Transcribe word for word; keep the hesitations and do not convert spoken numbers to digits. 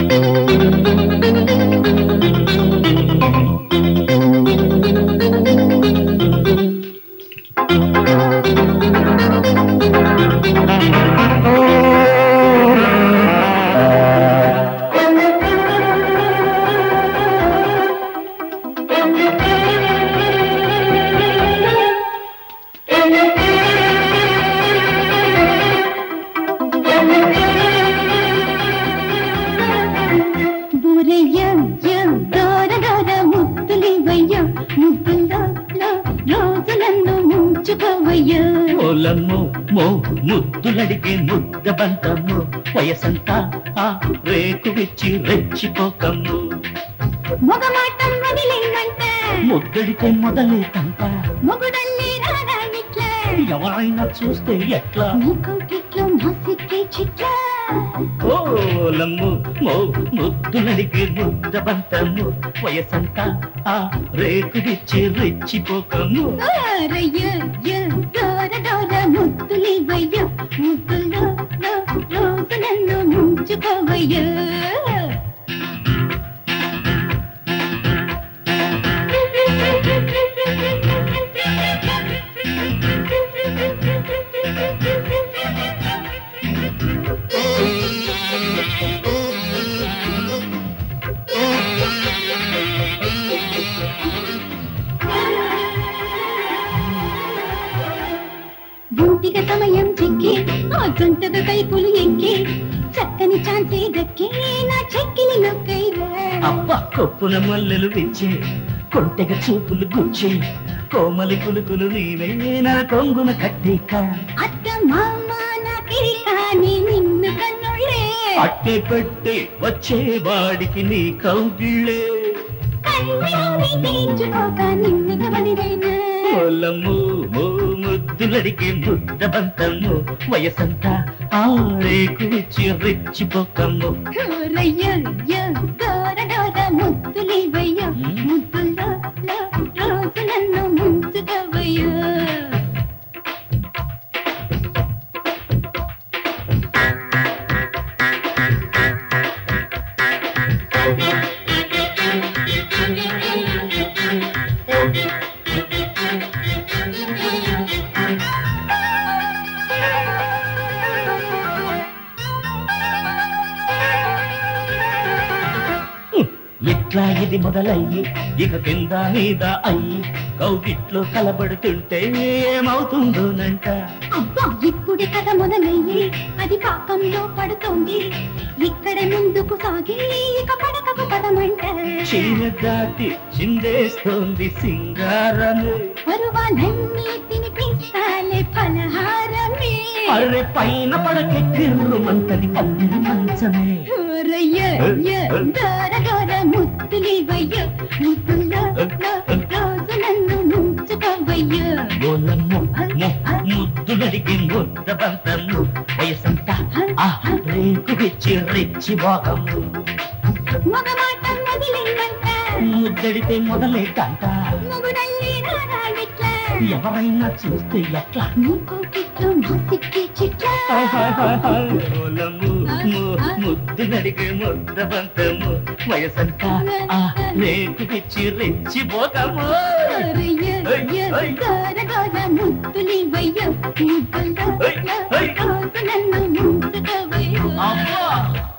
ఓలమ్మో మో ముద్దులడిగే ముద్ద బంతము వయసంతా ఆ రేకు విచ్చి రెచ్చిపోకమ్ము మొగమాటం వదిలేమంటే ముద్దడితే మొదలే తంట మొగుడల్లి రాడానిట్లా ఎవరైనా చూస్తే ఎట్లా నీకు కిట్లో మాసిక్కే చిట్లా ఓలమ్ము మో ముద్దులడిగే ముద్ద బంతము వయసంతా ఆ రేకు విచ్చి రెచ్చిపోకమ్ము ముద్దులివయ్య ముద్దుల్లో రోజు నన్ను ముంచుకోవయ్య గుంటిగా సమయం చిక్కి ఆ జంటగా కైపులు ఎక్కి చక్కని ఛాన్సే దక్కి నా చెక్కిలి నొక్కైరా అబ్బా కొప్పుల మల్లెలు విచ్చి కొంటెగా చూపులు గుచ్చి కోమలి కులుకులు నీవే నా కొంగున కట్టిక అత్త మామ నా కిరికాని నిన్ను కన్నుళ్ళే అట్టే పెట్టి వచ్చే వాడికి నీ కౌగిళ్ళే కన్నుని తీర్చుకోక నిన్ను గమనిరైనా ఓలమ్ము మో ముద్దులడిగే ముద్ద బంతము వయసంతా ఆరేకు విచ్చి రెచ్చిపోకమ్ము ముద్దులివయ్య ముద్దుల్లో రోజు నన్ను ముంచుకోవయ్యో ఇట్లా ఇది మొదలయ్యి ఇక కింద మీద అయ్యి కౌగిట్లో కలబడుతుంటే ఏమవుతుందోనంట అబ్బా ఇప్పుడే కథ మొదలయ్యి అది పాకంలో పడుతోంది ఇక్కడ ముందుకు సాగి ఇక పడకకు పడమంట చీర దాటి చిందేస్తోంది సింగారమే పరువాలన్నీ తినిపిస్తాలే ఫలహారమే అరే పైన పడకే కిర్రుమంతది పల్లిన మంచమే ముద్దులివయ్య ముద్దుల్లో రోజు నన్ను ముంచుకోవయ్య ముద్దులడిగి ముద్ద బంతము వయసంతా ఆ రేకు విచ్చి రెచ్చి బాగము మగమాటం వదిలేమంట ముద్దడితే మొదలే కంట మొగుడల్లి రాడానిట్లా ఎవరైనా చూస్తే ఎట్లా నీకు కిట్లో మాసిక్కే చిట్లా ముద్దులడిగే ముద్ద బంతము వయసంతా ఆ రేకు విచ్చి రెచ్చి బాగము ముద్దులివయ్య ముద్దుల్లో రోజు నన్ను ముంచుకోవయ్య అమ్మా